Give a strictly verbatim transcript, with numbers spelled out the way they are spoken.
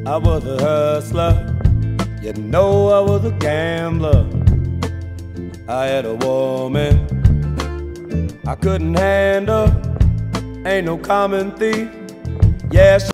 I was a hustler, you know I was a gambler. I had a woman I couldn't handle, ain't no common thief. Yeah,